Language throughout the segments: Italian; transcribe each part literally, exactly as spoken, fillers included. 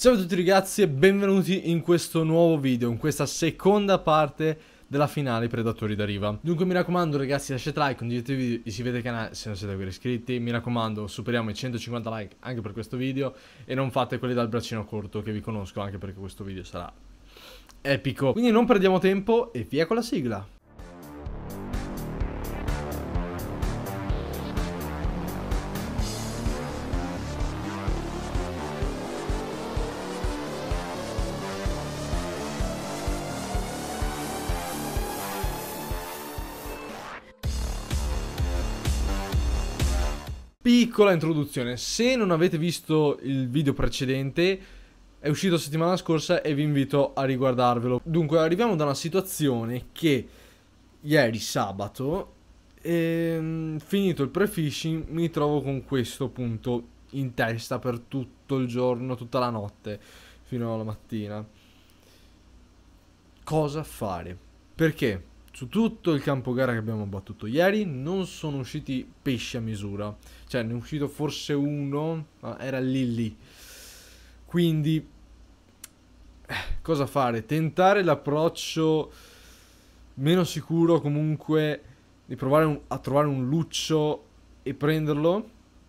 Ciao a tutti ragazzi e benvenuti in questo nuovo video, in questa seconda parte della finale Predatori da Riva. Dunque mi raccomando ragazzi, lasciate like, condividete il video, iscrivetevi al canale se non siete ancora iscritti. Mi raccomando, superiamo i centocinquanta like anche per questo video e non fate quelli dal braccino corto che vi conosco, anche perché questo video sarà epico. Quindi non perdiamo tempo e via con la sigla. Piccola introduzione, se non avete visto il video precedente, è uscito settimana scorsa e vi invito a riguardarvelo. Dunque arriviamo da una situazione che ieri sabato, ehm, finito il pre-fishing, mi trovo con questo punto in testa per tutto il giorno, tutta la notte, fino alla mattina. Cosa fare? Perché? Su tutto il campo gara che abbiamo battuto ieri non sono usciti pesci a misura. Cioè ne è uscito forse uno, ma era lì lì. Quindi eh, cosa fare? Tentare l'approccio meno sicuro comunque di provare un, a trovare un luccio e prenderlo,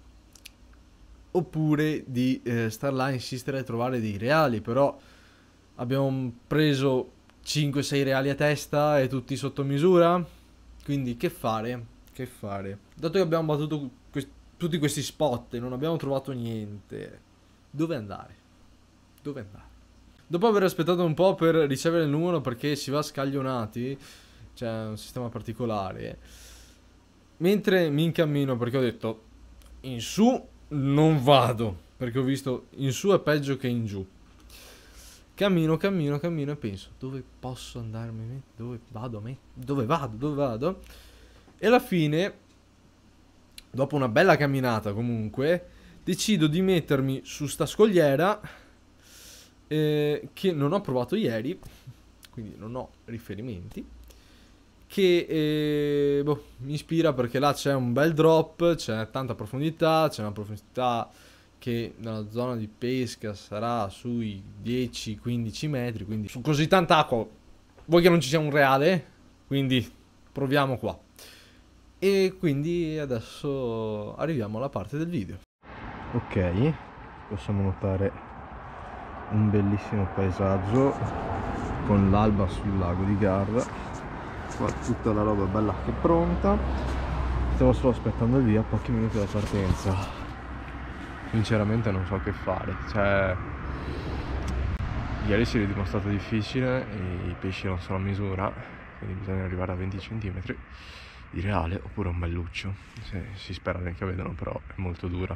oppure di eh, star là a insistere a trovare dei reali. Però abbiamo preso cinque sei reali a testa e tutti sotto misura. Quindi che fare? Che fare? Dato che abbiamo battuto que tutti questi spot e non abbiamo trovato niente, dove andare? Dove andare? Dopo aver aspettato un po' per ricevere il numero, perché si va scaglionati, c'è un sistema particolare, mentre mi incammino, perché ho detto in su non vado, perché ho visto in su è peggio che in giù. Cammino, cammino, cammino e penso, dove posso andarmi? Dove vado a me? Dove vado? Dove vado? E alla fine, dopo una bella camminata comunque, decido di mettermi su sta scogliera eh, che non ho provato ieri, quindi non ho riferimenti, che eh, boh, mi ispira perché là c'è un bel drop, c'è tanta profondità, c'è una profondità che nella zona di pesca sarà sui dieci quindici metri, quindi su così tanta acqua vuoi che non ci sia un reale? Quindi proviamo qua. E quindi adesso arriviamo alla parte del video. Ok, possiamo notare un bellissimo paesaggio con l'alba sul lago di Garda. Qua tutta la roba bella che è pronta. Stiamo solo aspettando il via, pochi minuti dalla partenza. Sinceramente non so che fare, cioè ieri si è dimostrato difficile e i pesci non sono a misura, quindi bisogna arrivare a venti centimetri di reale oppure un belluccio. Se, si spera che vedano, però è molto dura.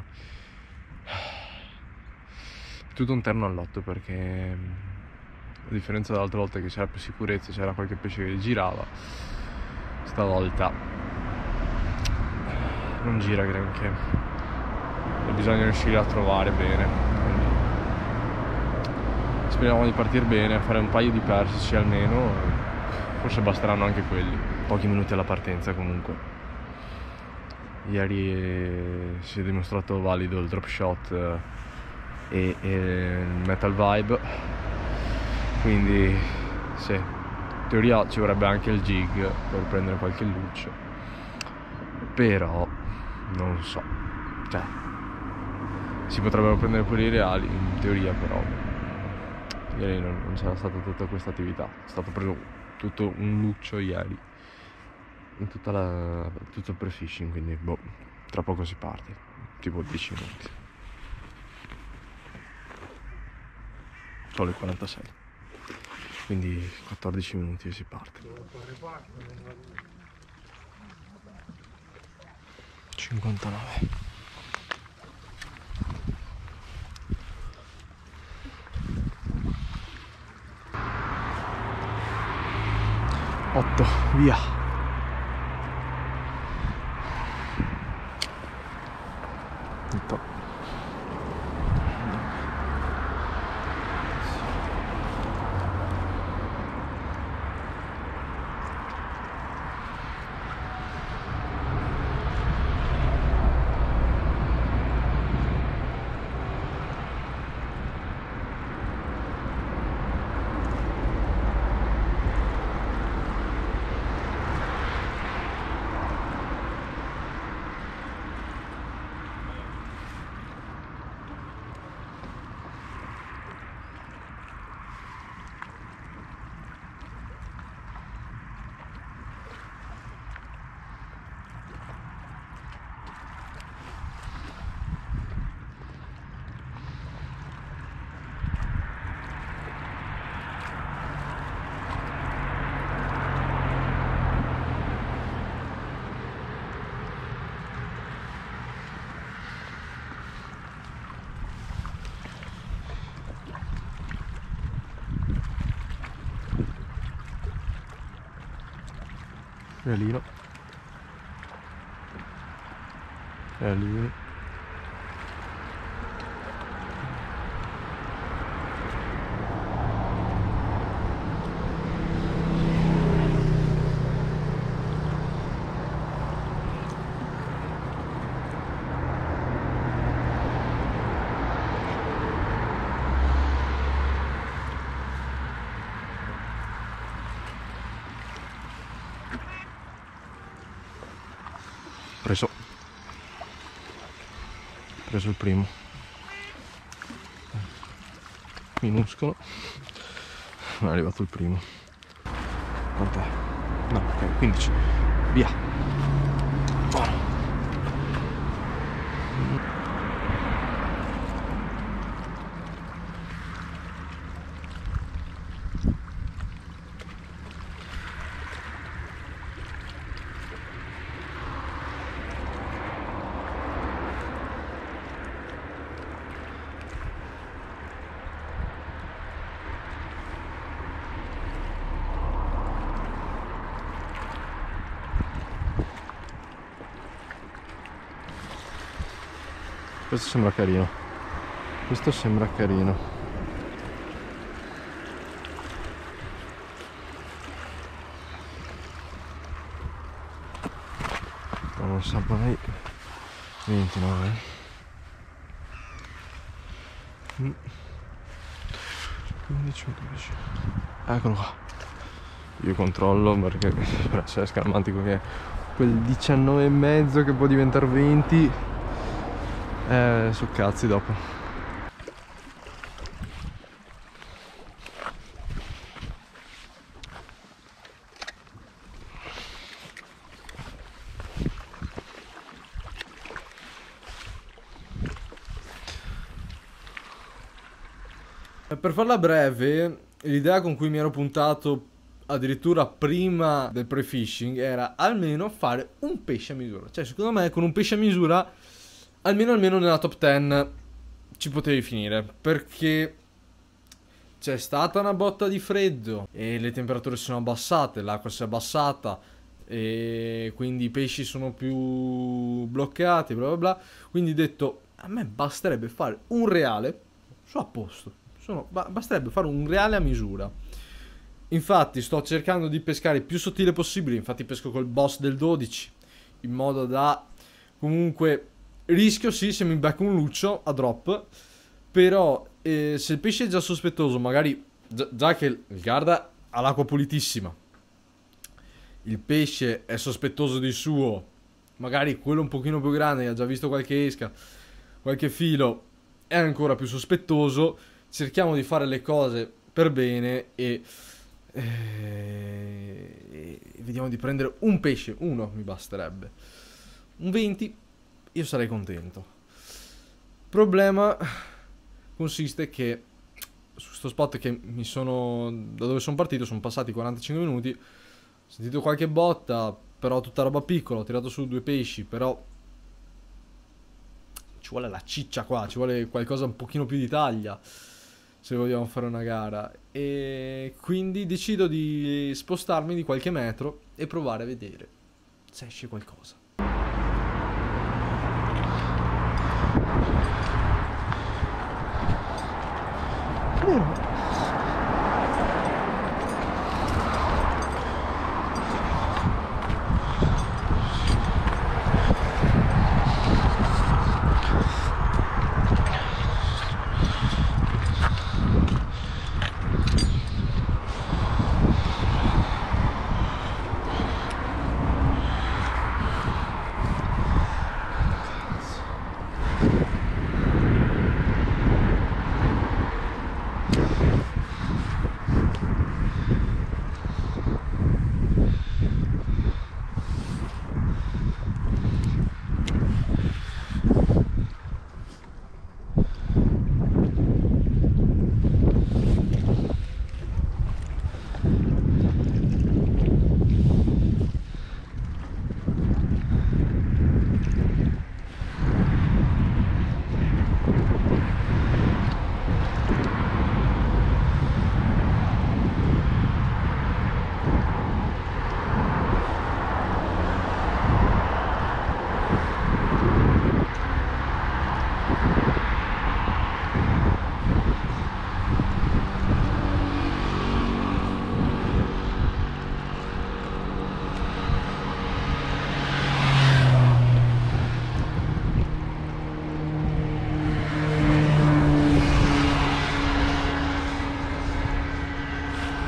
È tutto un terno all'otto, perché a differenza dell'altra volta che c'era più sicurezza, c'era qualche pesce che girava, stavolta non gira granché. E bisogna riuscire a trovare bene, quindi speriamo di partire bene, fare un paio di persici almeno, forse basteranno anche quelli. Pochi minuti alla partenza comunque. Ieri si è dimostrato valido il drop shot e, e il metal vibe, quindi sì, in teoria ci vorrebbe anche il jig per prendere qualche luccio, però non so, cioè si potrebbero prendere pure i reali in teoria, però ieri non, non c'era stata tutta questa attività. È stato preso tutto un luccio ieri in tutta la, tutto il pre-fishing, quindi boh, tra poco si parte, tipo dieci minuti. Sono le quarantasei, quindi quattordici minuti e si parte. cinquantanove. otto, via. otto. realino, realini. Preso preso il primo, minuscolo, ma è arrivato il primo. Quant'è? No, ok, quindici, via, buono. Questo sembra carino, questo sembra carino. Non sa mai. ventinove. Mm. quindici, dodici. Eccolo qua. Io controllo perché per essere scaramantico che è quel diciannove e mezzo che può diventare venti. Eh, so cazzi dopo. Per farla breve, l'idea con cui mi ero puntato addirittura prima del pre-fishing era almeno fare un pesce a misura. Cioè, secondo me con un pesce a misura almeno almeno nella top dieci ci potevi finire, perché c'è stata una botta di freddo e le temperature si sono abbassate, l'acqua si è abbassata e quindi i pesci sono più bloccati, bla bla bla. Quindi ho detto, a me basterebbe fare un reale, sono a posto, sono, ba basterebbe fare un reale a misura. Infatti sto cercando di pescare il più sottile possibile, infatti pesco col boss del dodici, in modo da comunque rischio sì se mi becco un luccio a drop, però eh, se il pesce è già sospettoso, magari già, già che il Garda ha l'acqua pulitissima, il pesce è sospettoso di suo, magari quello un pochino più grande ha già visto qualche esca, qualche filo, è ancora più sospettoso. Cerchiamo di fare le cose per bene e, e, e vediamo di prendere un pesce, uno mi basterebbe, un venti io sarei contento. Problema consiste che su sto spot che mi sono, da dove sono partito, sono passati quarantacinque minuti, ho sentito qualche botta, però tutta roba piccola, ho tirato su due pesci, però ci vuole la ciccia qua, ci vuole qualcosa un pochino più di taglia se vogliamo fare una gara, e quindi decido di spostarmi di qualche metro e provare a vedere se esce qualcosa.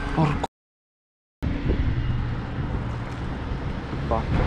Porco. Bacca.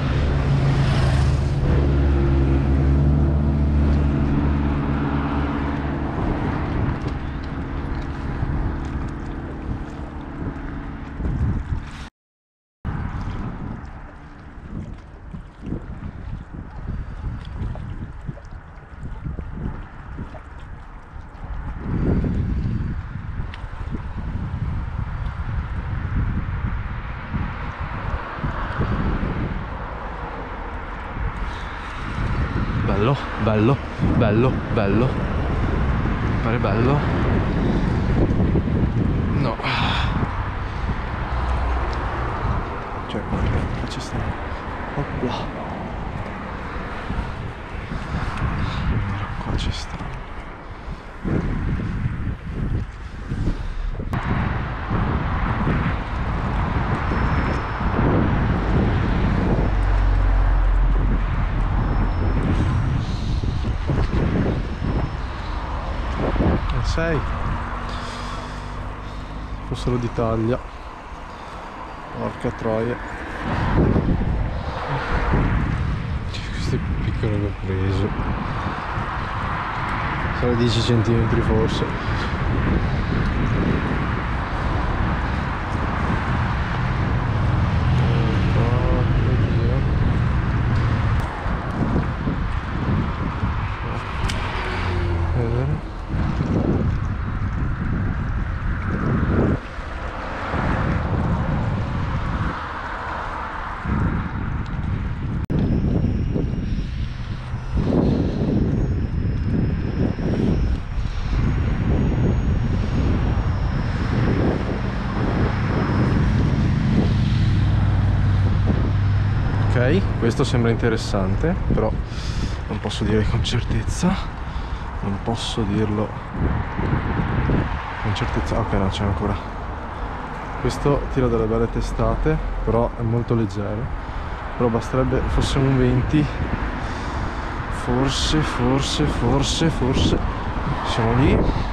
Bello, bello, bello, bello. Mi pare bello. No. Cioè, qua ci sta. Opla. Allora, qua ci sta. sei fossero d'Italia, porca troia. Questo è più piccolo che ho preso, sono dieci centimetri forse. Ok, questo sembra interessante, però non posso dire con certezza, non posso dirlo con certezza. Ok, no, c'è ancora. Questo tira delle belle testate, però è molto leggero, però basterebbe fosse un venti, forse, forse, forse, forse, siamo lì.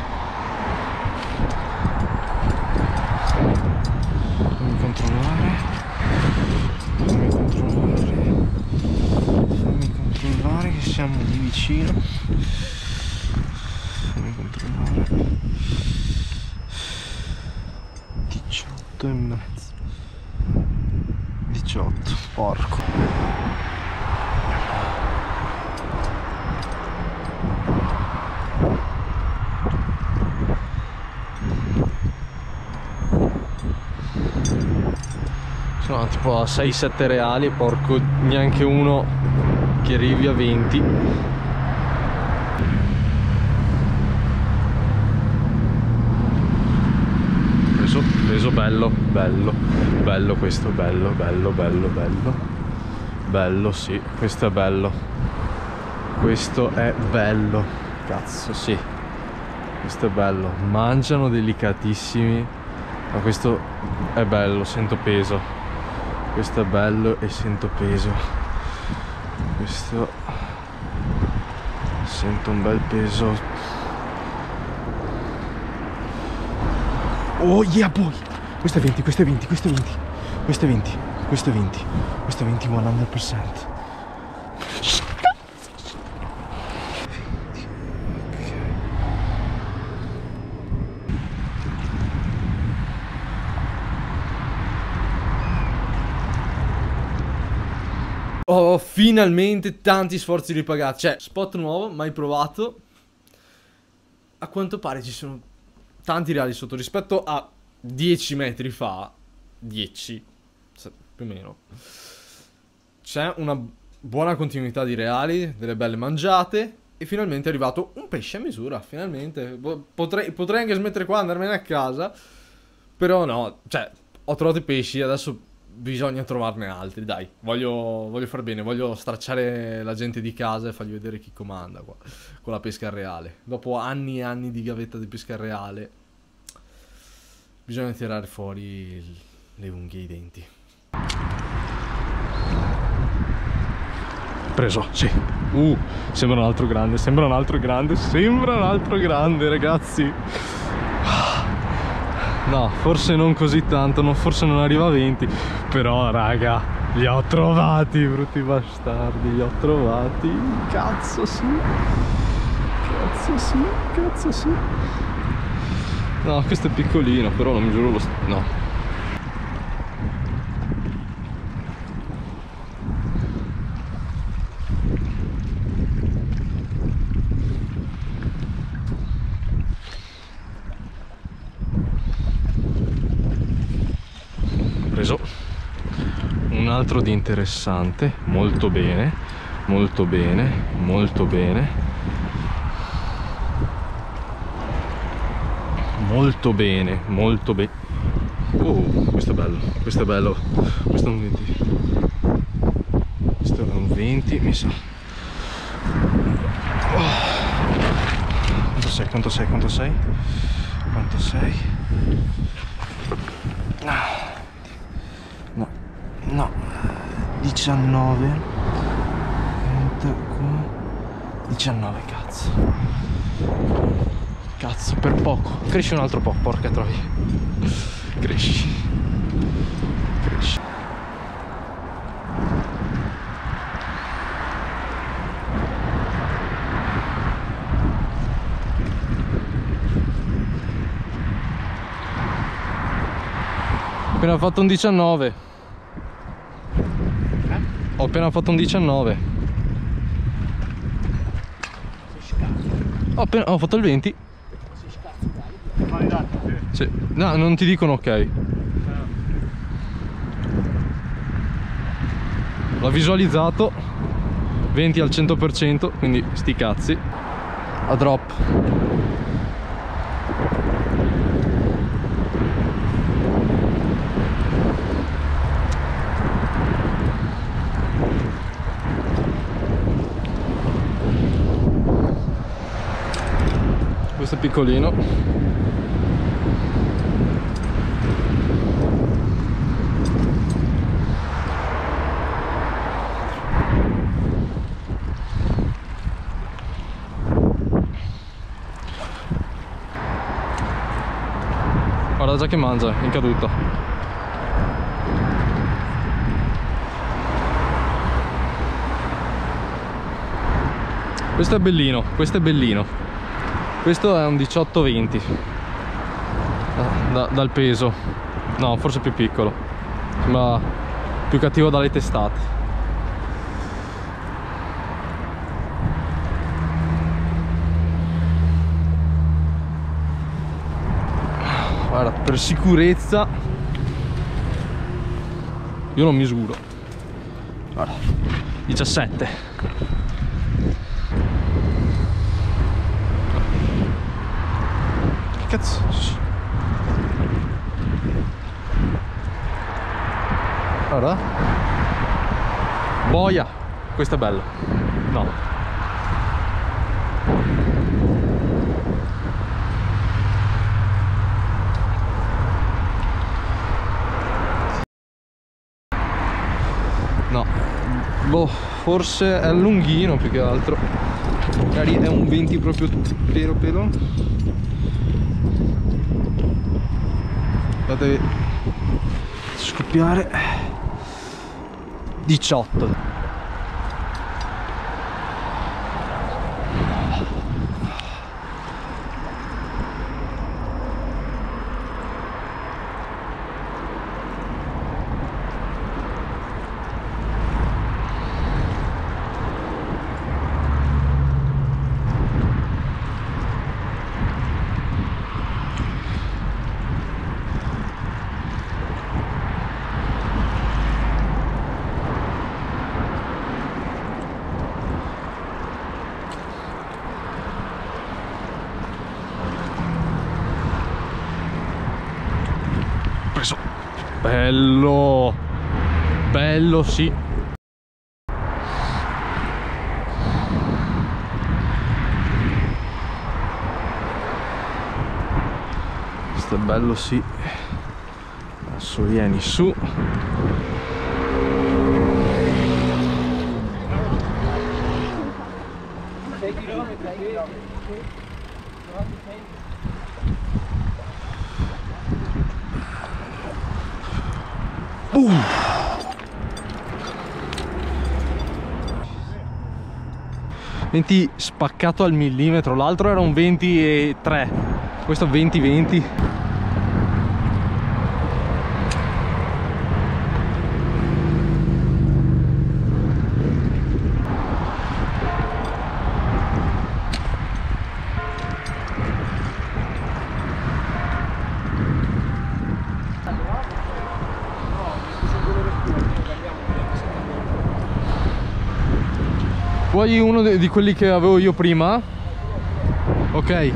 Fammi controllare. Fammi controllare, fammi controllare che siamo lì vicino. Fammi controllare. diciotto e mezzo. diciotto, porco. Sono tipo a sei sette reali, porco, neanche uno che arrivi a venti. Preso, preso bello, bello, bello questo, bello, bello, bello, bello. Bello, sì, questo è bello. Questo è bello, cazzo, sì. Questo è bello. Mangiano delicatissimi, ma questo è bello, sento peso. Questo è bello e sento peso. Questo sento un bel peso. Oh yeah boy! Questo è venti, questo è venti, questo è venti, questo è venti, questo è venti, questo è venti cento percento. Oh, finalmente tanti sforzi ripagati. Cioè, spot nuovo, mai provato. A quanto pare ci sono tanti reali sotto rispetto a dieci metri fa. dieci, più o meno. C'è una buona continuità di reali, delle belle mangiate. E finalmente è arrivato un pesce a misura. Finalmente. Potrei, potrei anche smettere qua e andarmene a casa. Però no, cioè, ho trovato i pesci, adesso bisogna trovarne altri, dai. Voglio, voglio far bene, voglio stracciare la gente di casa e fargli vedere chi comanda qua, con la pesca reale. Dopo anni e anni di gavetta di pesca reale, bisogna tirare fuori le unghie e i denti. Preso, sì. Uh, sembra un altro grande, sembra un altro grande, sembra un altro grande, ragazzi. No, forse non così tanto, no, forse non arriva a venti. Però raga, li ho trovati, brutti bastardi, li ho trovati. Cazzo sì. Cazzo sì, cazzo sì. No, questo è piccolino, però lo misuro lo... no. Preso un altro di interessante, molto bene, molto bene, molto bene, molto bene, molto bene. Oh, questo è bello, questo è bello, questo è un venti, questo è un venti, mi sa. Oh. Quanto sei, quanto sei, quanto sei? Quanto sei? No. No, no, diciannove, diciannove, cazzo, cazzo, per poco, cresci un altro po', porca troia, cresci, cresci. Ho appena fatto un diciannove. Eh? Ho appena fatto un diciannove. Ho appena ho fatto il venti. Sì. No, non ti dicono ok. L'ho visualizzato. venti al cento per cento, quindi sti cazzi. A drop. Questo è piccolino. Guarda già che mangia, è in caduta. Questo è bellino, questo è bellino. Questo è un diciotto venti da, dal peso. No, forse più piccolo. Sembra più cattivo dalle testate. Guarda, per sicurezza io non misuro. Guarda, diciassette. Cazzo. Guarda. Boia. Questo è bello. No. No. Boh, forse è lunghino più che altro. Magari è un venti proprio pelo pelo. Guardate, scoppiare. diciotto. Preso. Bello. Bello, sì. Questo è bello, sì. Adesso vieni su. Uh. venti spaccato al millimetro, l'altro era un venti e tre, questo venti venti. Vuoi uno di quelli che avevo io prima? Ok.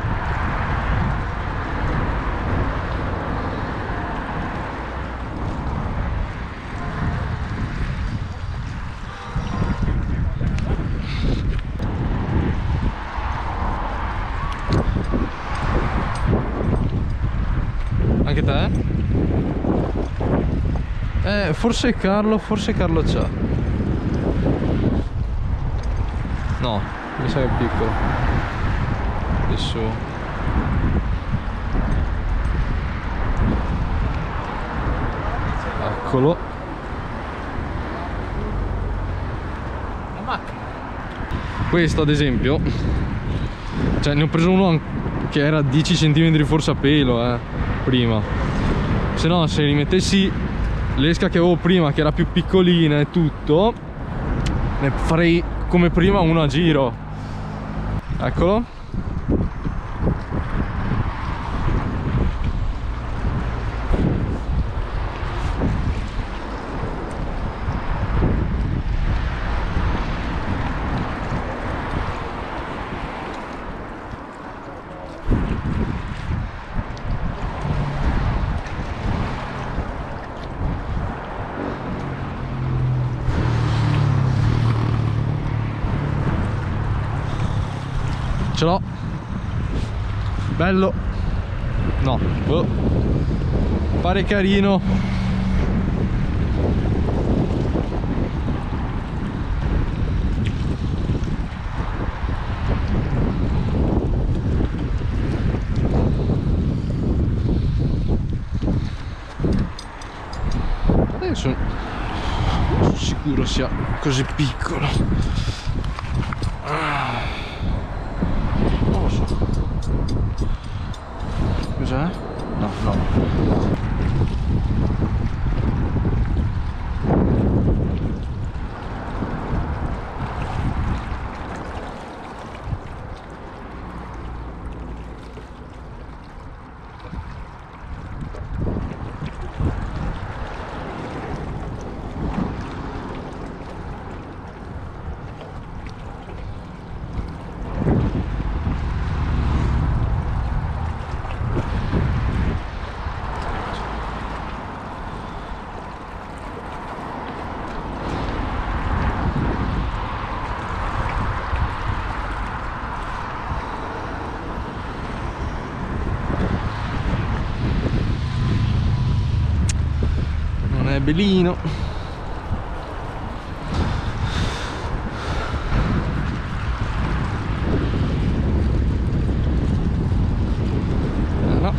Anche te? Eh, forse Carlo, forse Carlo c'ha. No, mi sa che è piccolo. Adesso. Eccolo. La macchina. Questo ad esempio, cioè ne ho preso uno che era dieci centimetri forse a pelo, eh, prima. Se no, se rimettessi l'esca che avevo prima, che era più piccolina e tutto, ne farei come prima uno a giro. Eccolo. Ce l'ho. Bello. No, oh. Pare carino. Adesso non sono sicuro sia così piccolo. Ah. Cos'è? No, no. Non è bellino. No.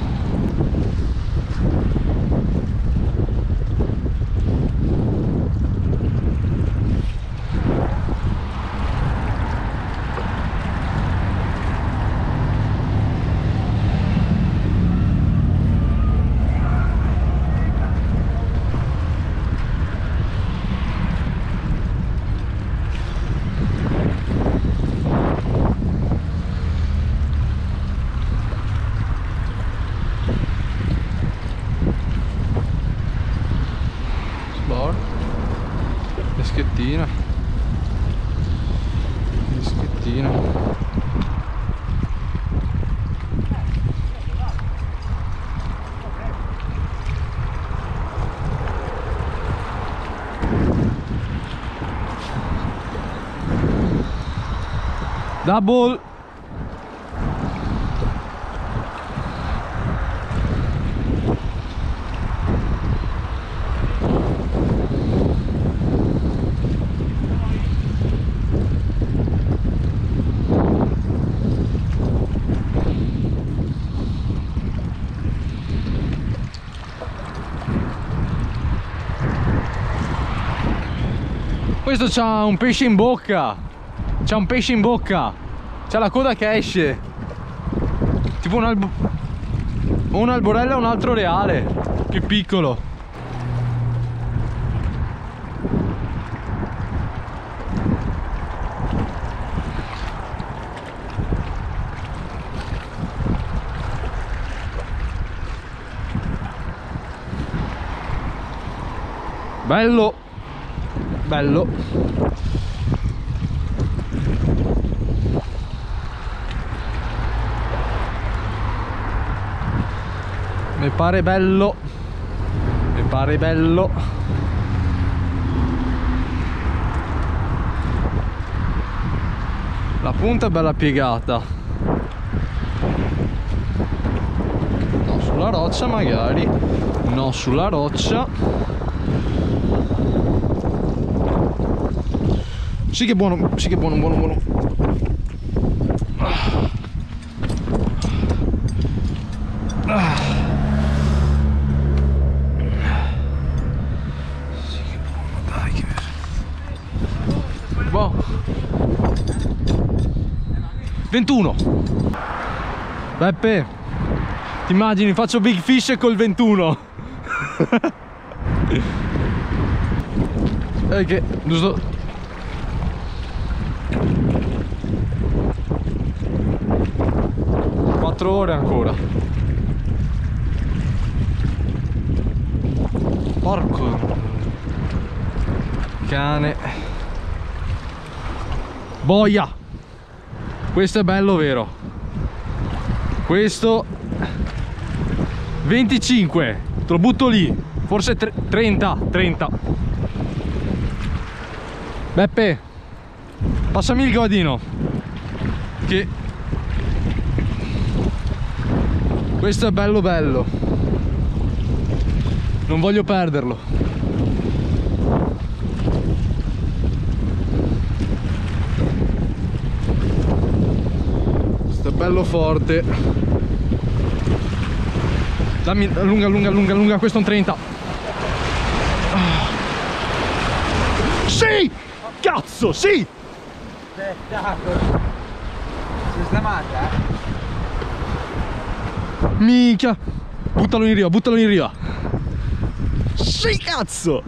Fischettina, fischettina. Double. questo c'ha un pesce in bocca. C'ha un pesce in bocca. C'ha la coda che esce. Tipo un albo... un alborello e un altro reale. Più piccolo. Bello. Bello. Mi pare bello. Mi pare bello. La punta è bella piegata. No, sulla roccia magari. No, sulla roccia. Sì che è buono, sì che è buono, buono, buono. Ah. Ah. Sì che è buono, dai che bello. Wow. ventuno. Beppe, ti immagini, faccio big fish col ventuno. E che, giusto. quattro ore ancora. Porco cane. Boia. Questo è bello vero. Questo venticinque. Te lo butto lì. Forse trenta. trenta. Beppe, passami il godino. Che questo è bello bello. Non voglio perderlo. Questo è bello forte. Dammi, allunga, allunga, allunga, allunga. Questo è un trenta. Sì! Cazzo, sì! Spettacolo! Si è slamata, eh? Minchia! Buttalo in riva, buttalo in riva! Sì, cazzo!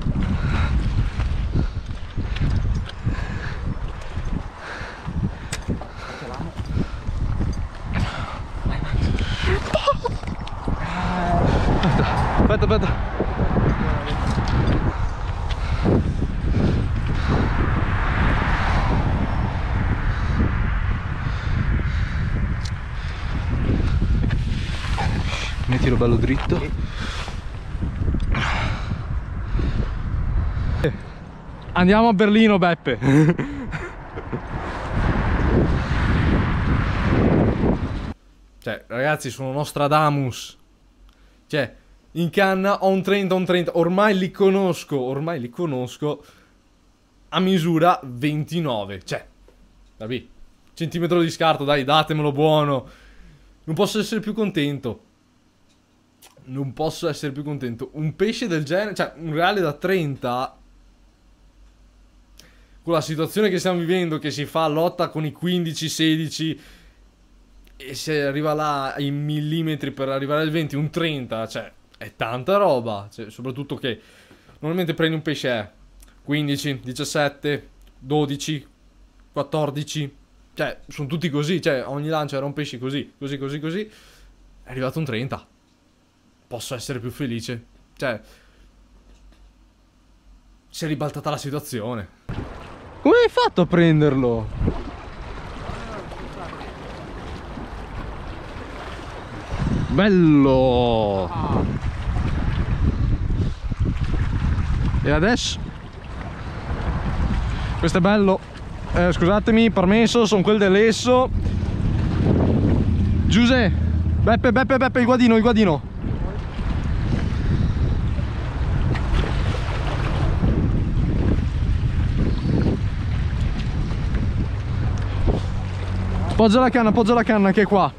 Aspetta, aspetta! Mettilo bello dritto. Andiamo a Berlino, Beppe. Cioè, ragazzi, sono Nostradamus. Cioè, in canna ho un trenta, un trenta. Ormai li conosco, ormai li conosco. A misura ventinove. Cioè, capì? Centimetro di scarto, dai, datemelo buono. Non posso essere più contento. Non posso essere più contento. Un pesce del genere, cioè un reale da trenta, con la situazione che stiamo vivendo, che si fa lotta con i quindici sedici e si arriva là ai millimetri per arrivare al venti, un trenta, cioè è tanta roba. Cioè, soprattutto che normalmente prendi un pesce è quindici, diciassette, dodici, quattordici, cioè sono tutti così, cioè ogni lancio era un pesce così, così, così, così. È arrivato un trenta. Posso essere più felice. Cioè, si è ribaltata la situazione. Come hai fatto a prenderlo? Bello! E adesso? Questo è bello. Eh, scusatemi, permesso, sono quel dell'esso. Giuseppe, Beppe, Beppe, Beppe, il guadino, il guadino. Appoggia la canna, appoggia la canna che è qua.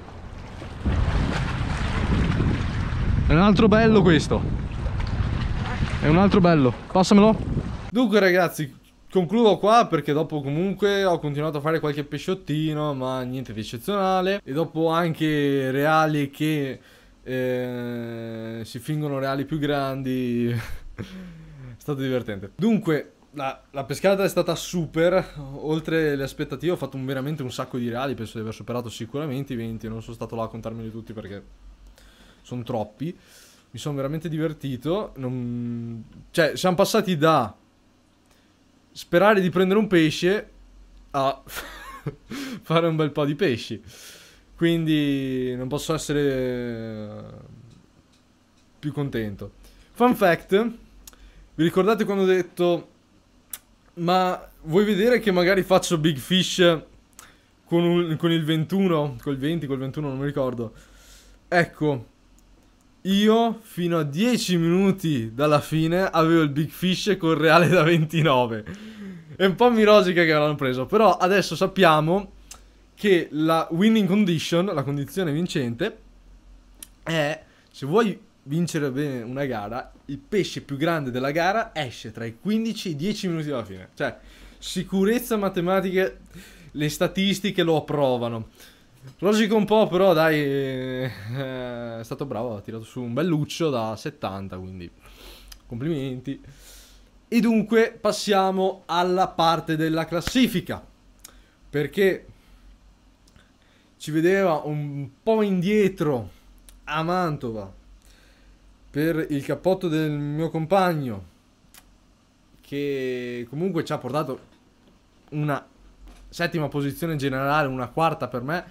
È un altro bello questo. È un altro bello. Passamelo. Dunque ragazzi, Concludo qua perché dopo comunque ho continuato a fare qualche pesciottino, ma niente di eccezionale. E dopo anche reali che eh, si fingono reali più grandi. È stato divertente. Dunque, la, la pescata è stata super. Oltre le aspettative ho fatto un, veramente un sacco di reali. Penso di aver superato sicuramente i venti. Non sono stato là a contarmeli tutti perché sono troppi. Mi sono veramente divertito. Non... Cioè, siamo passati da sperare di prendere un pesce a fare un bel po' di pesci. Quindi non posso essere più contento. Fun fact: vi ricordate quando ho detto ma vuoi vedere che magari faccio Big Fish con, un, con il ventuno, col venti, col ventuno, non mi ricordo. Ecco, io fino a dieci minuti dalla fine avevo il Big Fish col reale da ventinove. È un po' mi rosica che l'hanno preso. Però adesso sappiamo che la winning condition, la condizione vincente, è: se vuoi vincere bene una gara, il pesce più grande della gara esce tra i quindici e i dieci minuti dalla fine. Cioè, sicurezza matematica, le statistiche lo approvano. Logico un po', però dai, eh, è stato bravo, ha tirato su un belluccio da settanta, quindi complimenti. E dunque passiamo alla parte della classifica, perché ci vedeva un po' indietro a Mantova per il cappotto del mio compagno, che comunque ci ha portato una settima posizione generale, una quarta per me,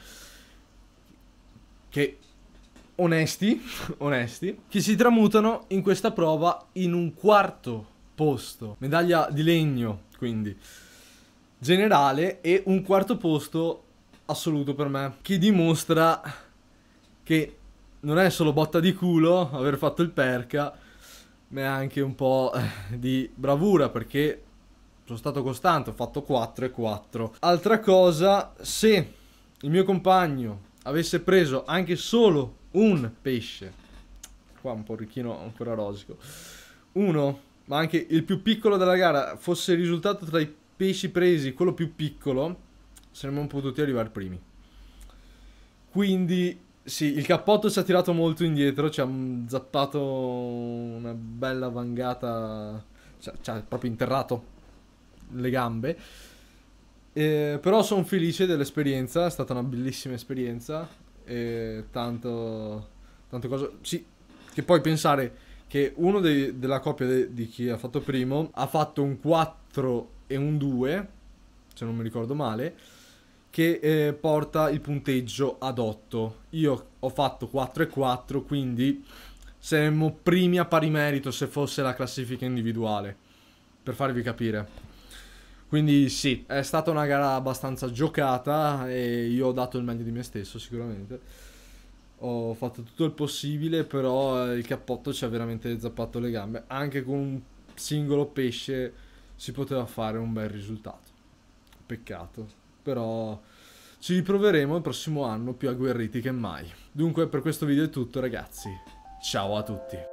che onesti, onesti, che si tramutano in questa prova in un quarto posto, medaglia di legno quindi generale, e un quarto posto assoluto per me, che dimostra che non è solo botta di culo aver fatto il perca, ma è anche un po' di bravura, perché sono stato costante, ho fatto quattro e quattro. Altra cosa, se il mio compagno avesse preso anche solo un pesce, qua un po' ricchino ancora rosico, uno, ma anche il più piccolo della gara, fosse risultato tra i pesci presi quello più piccolo, saremmo potuti arrivare primi. Quindi sì, il cappotto ci ha tirato molto indietro, ci ha zappato una bella vangata, ci ha, ci ha proprio interrato le gambe. Eh, però sono felice dell'esperienza, è stata una bellissima esperienza, e tanto, tante cose, sì, che poi pensare che uno dei, della coppia de, di chi ha fatto primo ha fatto un quattro e un due, se non mi ricordo male, che eh, porta il punteggio ad otto. Io ho fatto quattro e quattro, quindi saremmo primi a pari merito se fosse la classifica individuale, per farvi capire. Quindi sì, è stata una gara abbastanza giocata e io ho dato il meglio di me stesso sicuramente. Ho fatto tutto il possibile, però il cappotto ci ha veramente zappato le gambe. Anche con un singolo pesce si poteva fare un bel risultato. Peccato. Però ci riproveremo il prossimo anno più agguerriti che mai. Dunque per questo video è tutto ragazzi. Ciao a tutti.